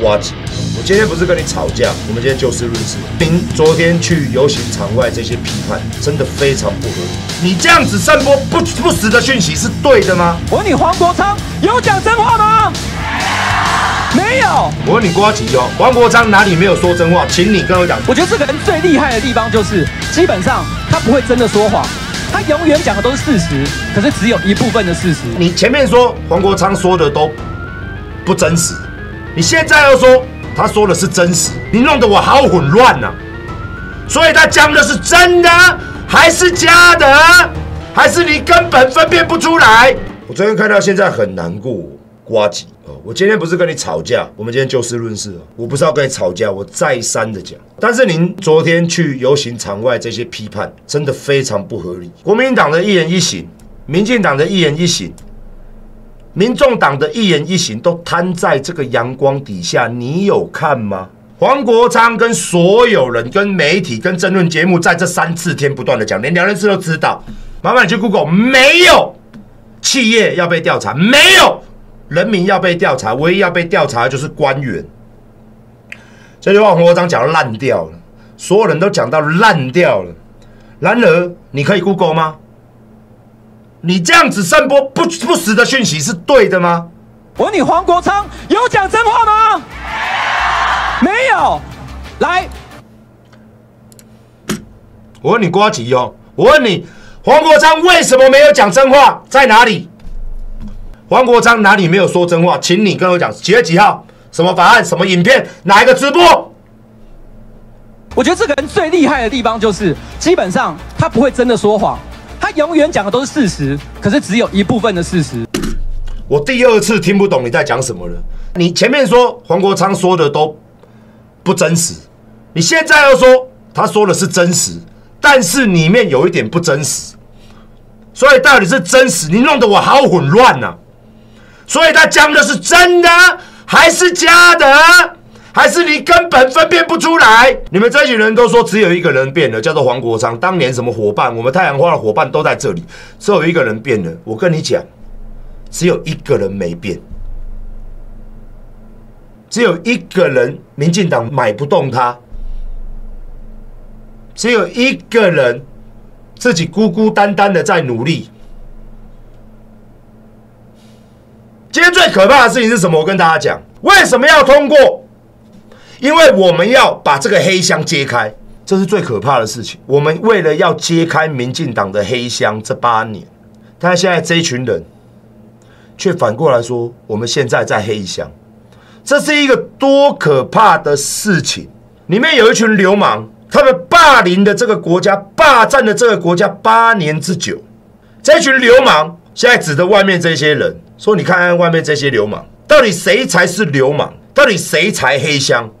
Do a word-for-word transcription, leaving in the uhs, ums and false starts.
呱吉，我今天不是跟你吵架，我们今天就事论事。您昨天去游行场外这些批判，真的非常不合理。你这样子散播不不实的讯息是对的吗？ 我问你，黄国昌有讲真话吗？没有。 我问你，呱吉哦，黄国昌哪里没有说真话？请你跟我讲。 我觉得这个人最厉害的地方就是，基本上他不会真的说谎。 他永远讲的都是事实，可是只有一部分的事实。 你前面说黄国昌说的都不真实，你现在又说他说的是真实，你弄得我好混乱呐、啊。所以他讲的是真的还是假的，还是你根本分辨不出来？我昨天看到现在很难过，呱吉哦，我今天不是跟你吵架，我们今天就事论事。我不是要跟你吵架，我再三的讲。 但是您昨天去游行场外这些批判，真的非常不合理。国民党的一言一行，民进党的一言一行，民众党的一言一行，都摊在这个阳光底下，你有看吗？黄国昌跟所有人、跟媒体、跟政论节目，在这三四天不断的讲，连梁任志都知道。麻烦你去 Google， 没有企业要被调查，没有人民要被调查，唯一要被调查的就是官员。 这句话黄国昌讲到烂掉了，所有人都讲到烂掉了。然而，你可以 Google 吗？你这样子散播不不实的讯息是对的吗？ 我问你，黄国昌有讲真话吗？没有。来， 我问你，呱吉哦，我问你，黄国昌为什么没有讲真话？在哪里？黄国昌哪里没有说真话？请你跟我讲，几月几号？ 什么法案？什么影片？哪一个直播？ 我觉得这个人最厉害的地方就是，基本上他不会真的说谎，他永远讲的都是事实，可是只有一部分的事实。 我第二次听不懂你在讲什么了。你前面说黄国昌说的都不真实，你现在又说他说的是真实，但是里面有一点不真实，所以到底是真实？你弄得我好混乱呐、啊！所以他讲的是真的。 还是假的，还是你根本分辨不出来？你们这群人都说只有一个人变了，叫做黄国昌。当年什么伙伴，我们太阳花的伙伴都在这里，只有一个人变了。我跟你讲，只有一个人没变，只有一个人，民进党买不动他，只有一个人自己孤孤单单的在努力。 今天最可怕的事情是什么？我跟大家讲，为什么要通过？因为我们要把这个黑箱揭开，这是最可怕的事情。我们为了要揭开民进党的黑箱，这八年，但现在这一群人却反过来说，我们现在在黑箱，这是一个多可怕的事情！里面有一群流氓，他们霸凌的这个国家，霸占了这个国家八年之久。这群流氓现在指着外面这些人。 说你看看外面这些流氓，到底谁才是流氓？到底谁才黑箱？